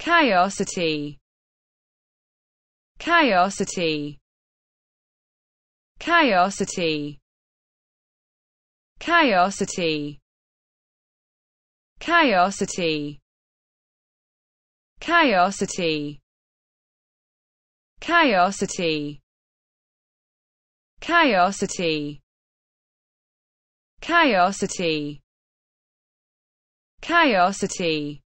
Callosity. Callosity. Callosity. Callosity. Callosity. Callosity. Callosity. Callosity. Callosity. Callosity.